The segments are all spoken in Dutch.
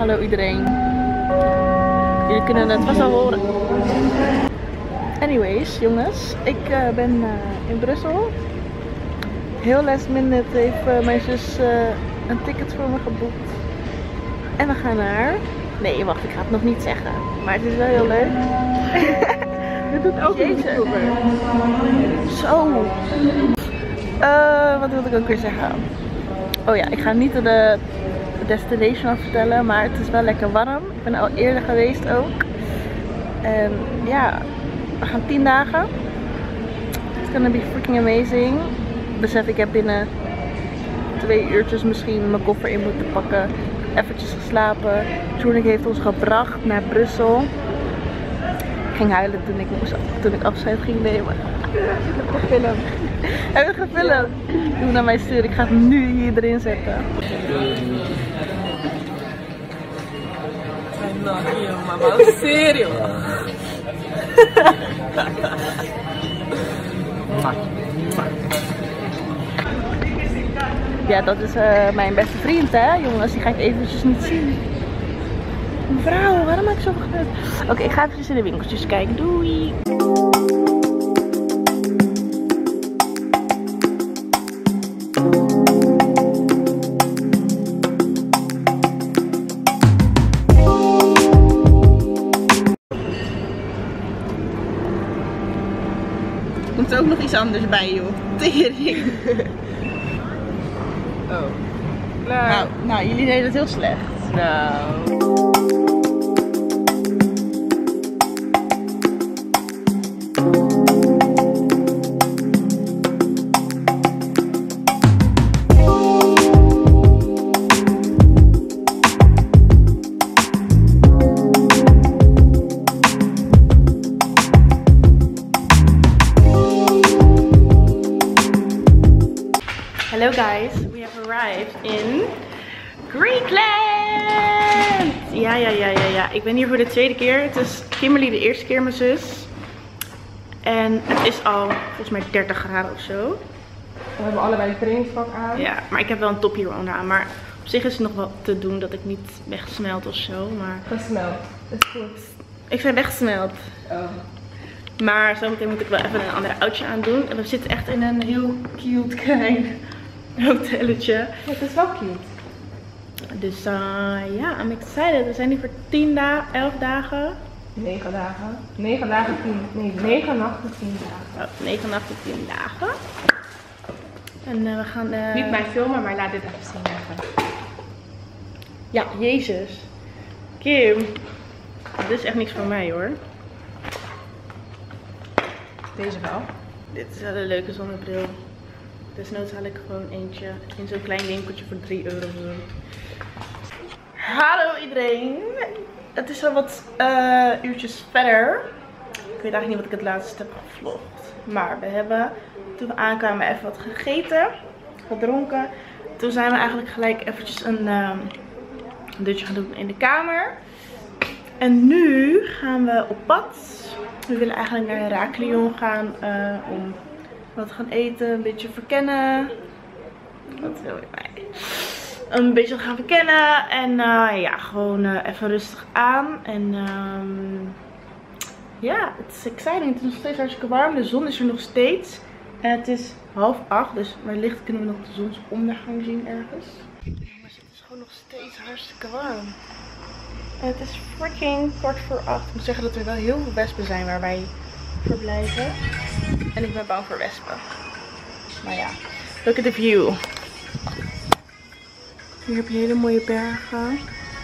Hallo iedereen. Jullie kunnen het vast al horen. Anyways, jongens. Ik ben in Brussel. Heel last minute heeft mijn zus een ticket voor me geboekt. En we gaan naar... Nee, wacht, ik ga het nog niet zeggen. Maar het is wel heel leuk. Dit doet ook een YouTuber. Zo. Wat wilde ik ook weer zeggen? Oh ja, ik ga niet de destination al vertellen, maar het is wel lekker warm. Ik ben al eerder geweest ook. En ja, we gaan 10 dagen. It's gonna be freaking amazing. Besef, ik heb binnen 2 uurtjes misschien mijn koffer in moeten pakken. Eventjes geslapen. Journik heeft ons gebracht naar Brussel. Ik ging huilen toen ik afscheid ging nemen. Ik heb gefilmd. Heb je gefilmd? Doe naar mij sturen. Ik ga het nu hier erin zetten. No, mamá, serio. Ja, dat is mijn beste vriend, hè jongens. Die ga ik eventjes niet zien. Mevrouw, waarom maak ik zoveel gebeurd? Oké, ik ga eventjes in de winkeltjes kijken. Doei! Er komt ook nog iets anders bij, joh. Tering. Oh. Klaar. Nou, jullie deden het heel slecht. Nou. Hello guys, we have arrived in Greenland! Ja. Ik ben hier voor de tweede keer. Het is Kimberly de eerste keer, mijn zus. En het is al volgens mij 30 graden of zo. We hebben allebei een trainingspak aan. Ja, maar ik heb wel een top hier onder aan. Maar op zich is het nog wel te doen dat ik niet wegsmelt of zo. Maar... Gesmeld. Dat is goed. Ik ben weggesmeld. Oh. Maar zometeen moet ik wel even een ander outfitje aandoen. En we zitten echt in een heel cute klein hotelletje. Ja, het is wel cute. Dus ja, I'm excited. We zijn hier voor 10 dagen, 11 dagen. 9 dagen. 9 dagen, 10. Nee, 9 nachten, 10 dagen. Oh, 9 nachten, 10 dagen. En we gaan... Niet mij filmen, maar laat dit even zien. Ja, Jezus. Kim. Dit is echt niks voor mij hoor. Deze wel. Dit is wel een leuke zonnebril. Desnoods haal ik gewoon eentje in zo'n klein winkeltje voor 3 euro of zo. Hallo iedereen. Het is al wat uurtjes verder. Ik weet eigenlijk niet wat ik het laatst heb gevlogd. Maar we hebben, toen we aankwamen, even wat gegeten. Gedronken. Toen zijn we eigenlijk gelijk eventjes een dutje gaan doen in de kamer. En nu gaan we op pad. We willen eigenlijk naar Heraklion gaan om wat te gaan eten, een beetje verkennen. Wat wil je mij? Een beetje gaan verkennen en ja, gewoon even rustig aan. En ja, het is exciting. Het is nog steeds hartstikke warm. De zon is er nog steeds. En het is 7:30, dus wellicht kunnen we nog de zonsondergang zien ergens. Maar het is gewoon nog steeds hartstikke warm. En het is freaking 7:15. Ik moet zeggen dat er wel heel veel wespen zijn waar wij verblijven. En ik ben bang voor wespen. Maar ja, look at the view. Hier heb je hele mooie bergen.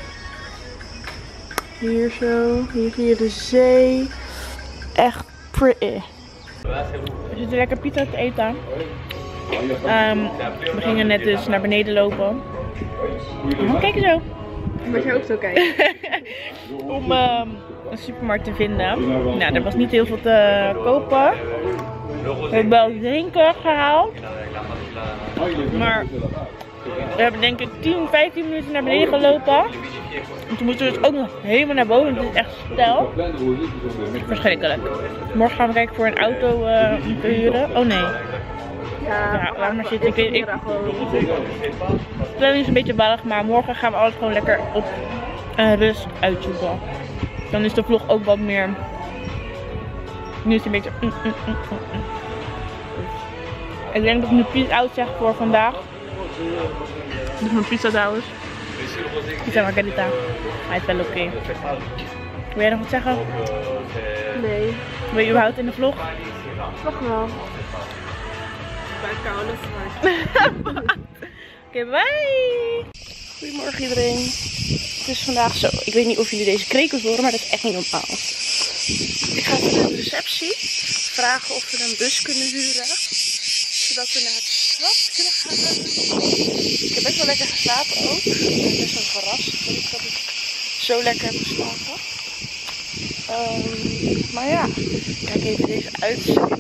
Hier zo. Hier zie je de zee. Echt pretty. We zitten lekker pizza te eten. We gingen net dus naar beneden lopen. Kijk eens zo. Moet je ook zo kijken. Om een supermarkt te vinden. Nou, er was niet heel veel te kopen. We hebben wel drinken gehaald. Maar we hebben denk ik 10-15 minuten naar beneden gelopen. En toen moesten we dus ook nog helemaal naar boven. Het is echt stijl. Verschrikkelijk. Morgen gaan we kijken voor een auto om te huren. Oh nee. Ja, laat maar zitten. De planning is een beetje ballig, maar morgen gaan we alles gewoon lekker op en rust uitzoeken. Dan is de vlog ook wat meer. Nu is het een beetje. Ik denk dat ik nu peace out zeg voor vandaag. Dit is mijn pizza trouwens. Pizza margarita. Hij is wel oké. Wil jij nog wat zeggen? Nee. Wil je überhaupt in de vlog? Wacht wel. Bij koude zwart. Oké, bye! Goedemorgen iedereen. Het is vandaag zo. Ik weet niet of jullie deze krekels horen, maar dat is echt niet normaal. Ik ga naar de receptie vragen of we een bus kunnen huren. Zodat we naar het strand kunnen gaan. Ik heb best wel lekker geslapen ook. Ik ben best wel verrast dat ik zo lekker heb geslapen. Maar ja, kijk even deze uitzicht.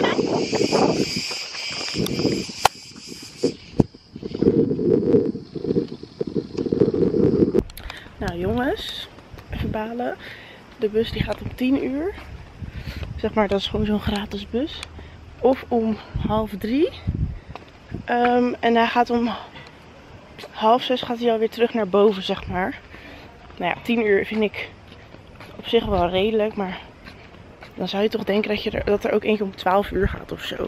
Nou jongens, even balen. De bus die gaat om 10 uur. Zeg maar, dat is gewoon zo'n gratis bus. Of om 2:30. En hij gaat om 5:30 gaat hij alweer terug naar boven, zeg maar. Nou ja, 10 uur vind ik op zich wel redelijk, maar dan zou je toch denken dat er ook eentje om 12 uur gaat of zo.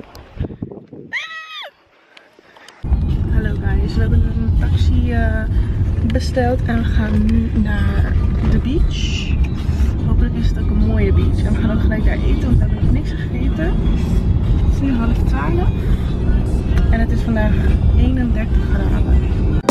Hallo guys, we hebben een taxi besteld en we gaan nu naar de beach. Hopelijk is het ook een mooie beach. En we gaan ook gelijk daar eten, want we hebben nog niks gegeten. Het is nu 11:30 en het is vandaag 31 graden.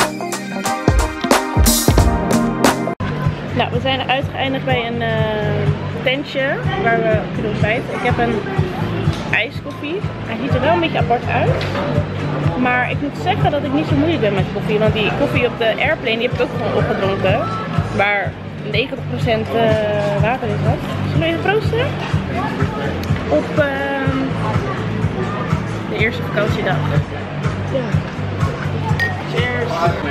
Nou, we zijn uitgeëindigd bij een tentje waar we kunnen ontbijten. Ik heb een ijskoffie. Hij ziet er wel een beetje apart uit. Maar ik moet zeggen dat ik niet zo moeilijk ben met koffie. Want die koffie op de airplane die heb ik ook gewoon opgedronken. Waar 90% water in zat. Zullen we even proosten? Op de eerste vakantiedag. Ja. Cheers!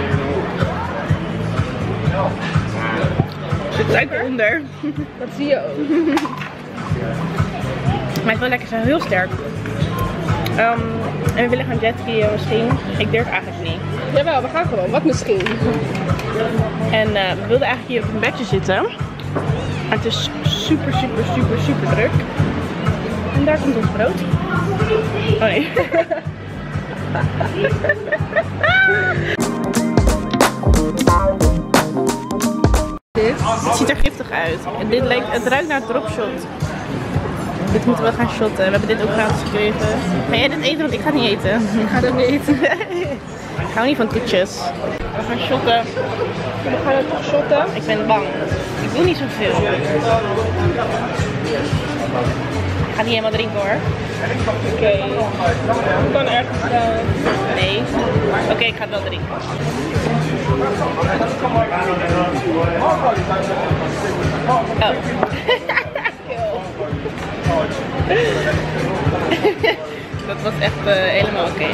Er zit suiker onder. Dat zie je ook. Maar het is wel lekker, ze zijn heel sterk. En we willen gaan jetskiën misschien. Ik durf eigenlijk niet. Jawel, we gaan gewoon. Wat misschien? En we wilden eigenlijk hier op een bedje zitten. Maar het is super druk. En daar komt ons brood. Oh nee. Het ziet er giftig uit. En het ruikt naar dropshot. Dit moeten we gaan shotten. We hebben dit ook gratis gekregen. Ga jij dit eten? Want ik ga het niet eten. Ik ga het niet eten. Ik hou niet van toetjes. We gaan shotten. We gaan het toch shotten? Ik ben bang. Ik doe niet zoveel. Ik ga niet helemaal drinken hoor. Oké. Ik kan ergens Nee. Oké, ik ga het wel drinken. Oh. Dat was echt helemaal oké.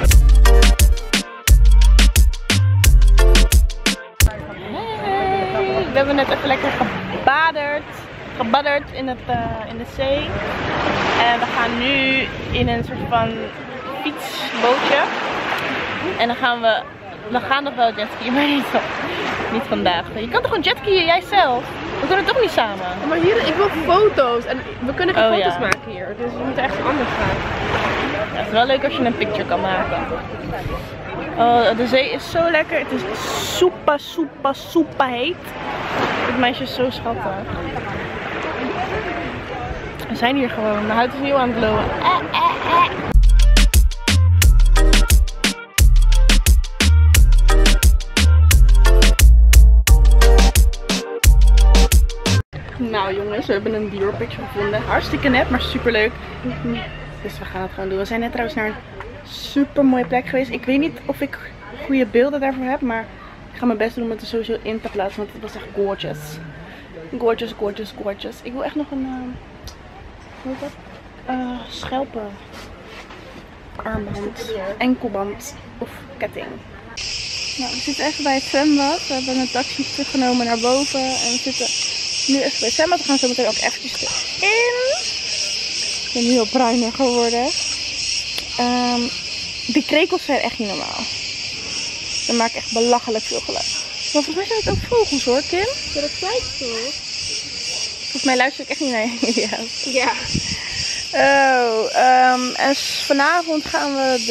Hey, we hebben net even lekker gebadderd in de zee. En we gaan nu in een soort van fietsbootje. En dan gaan nog wel jetskiën, maar niet vandaag. Je kan toch gewoon jetskiën jijzelf? We kunnen toch niet samen? Maar hier, ik wil foto's en we kunnen geen foto's ja. maken hier. Dus we moeten echt anders gaan. Ja, het is wel leuk als je een picture kan maken. Oh, de zee is zo lekker. Het is super heet. Het meisje is zo schattig. We zijn hier gewoon. De huid is heel aan het glowen. Nou jongens, we hebben een Dior picture gevonden. Hartstikke net, maar super leuk. Dus we gaan het gewoon doen. We zijn net trouwens naar een super mooie plek geweest. Ik weet niet of ik goede beelden daarvoor heb, maar ik ga mijn best doen om het er sowieso in te plaatsen, want het was echt gorgeous. Gorgeous. Ik wil echt nog een, hoe heet dat? Schelpen. Armband, enkelband of ketting. Nou, we zitten even bij het zwembad. We hebben een taxi teruggenomen naar boven en we zitten nu even bij het zwembad. We gaan zo meteen ook eventjes erin. Ik ben nu al bruiner geworden. Die krekels zijn echt niet normaal. Ze maken echt belachelijk veel geluid. Maar volgens mij zijn het ook vogels hoor, Kim. Ja, dat lijkt toch? Volgens mij luister ik echt niet naar je. Ja. Oh, en vanavond gaan we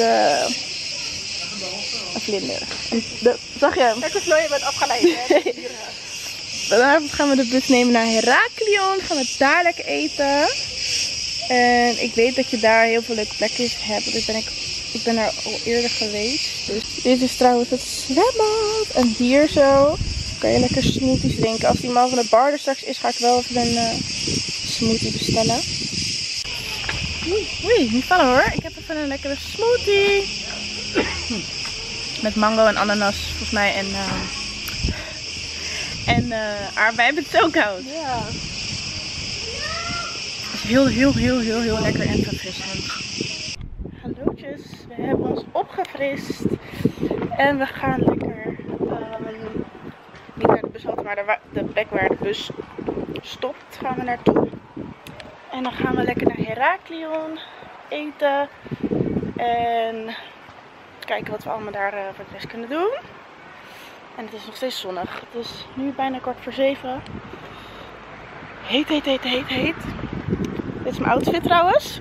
een vlinder. Zag je hem? Kijk hoe snel je bent afgeleid, hè? Vanavond gaan we de bus nemen naar Heraklion. Gaan we daar lekker eten. En ik weet dat je daar heel veel leuke plekjes hebt. Dus ik ben daar al eerder geweest. Dus dit is trouwens het zwembad. En hier zo kan je lekker smoothies drinken. Als die man van de bar er straks is, ga ik wel even een smoothie bestellen. Oei, niet vallen hoor. Ik heb even een lekkere smoothie. Met mango en ananas volgens mij. En aardbei. Het is zo koud. Ja. Het is heel lekker en verfrissend. Hallootjes, we hebben ons opgefrist. En we gaan lekker, niet naar de bushalte, maar de plek waar de bus stopt, gaan we naartoe. En dan gaan we lekker naar Heraklion eten. En kijken wat we allemaal daar voor de rest kunnen doen. En het is nog steeds zonnig. Het is nu bijna 6:15. Heet. Dit is mijn outfit trouwens.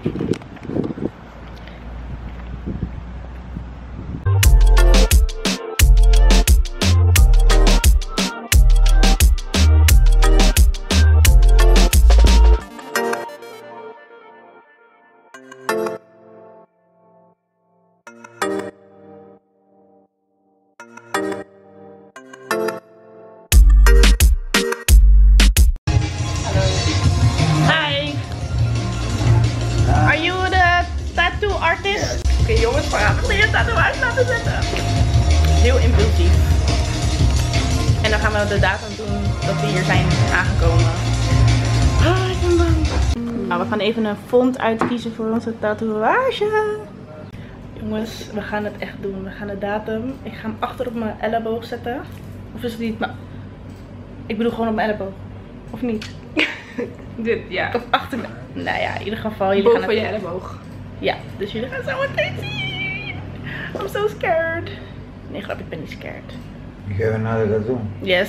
Oké, jongens, we gaan de tatoeage laten zetten. Heel impulsief. En dan gaan we de datum doen dat we hier zijn aangekomen. Ah, ik ben bang. Nou, we gaan even een font uitkiezen voor onze tatoeage. Jongens, we gaan het echt doen. We gaan de datum. Ik ga hem achter op mijn elleboog zetten. Of is het niet? Nou, ik bedoel gewoon op mijn elleboog. Of niet? Dit, ja. Of achter me. Nou ja, in ieder geval. Jullie gaan het... je elleboog. Ja, dus jullie gaan zo meteen zien. I'm so scared. Nee, grap, ik ben niet scared. You have another tattoo? Yes.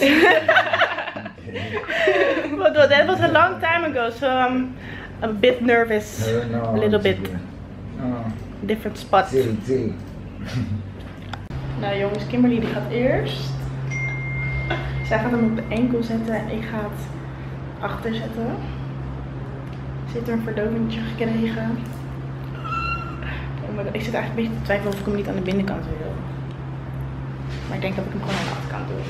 But that was a long time ago, so I'm a bit nervous. No, a little bit. No. Different spots. See. Nou jongens, Kimberly die gaat eerst. Zij gaat hem op de enkel zetten en ik ga het achter zetten. Zit er een verdovingetje gekregen. Ik zit eigenlijk een beetje te twijfelen of ik hem niet aan de binnenkant wil. Maar ik denk dat ik hem gewoon aan de achterkant doe.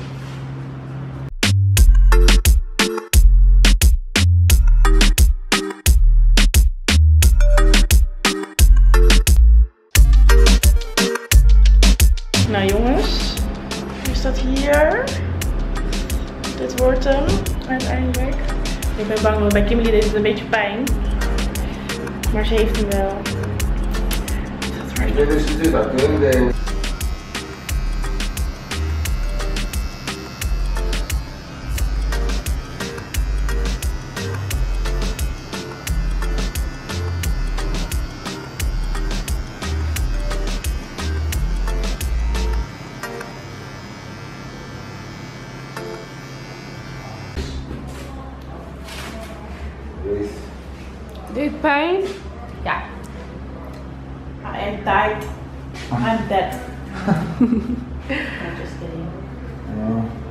Nou jongens, nu staat hier. Dit wordt hem uiteindelijk. Ik ben bang, want bij Kimberly deed het een beetje pijn. Maar ze heeft hem wel. Deed pijn? Ja. I am tired. I'm dead. I'm just kidding.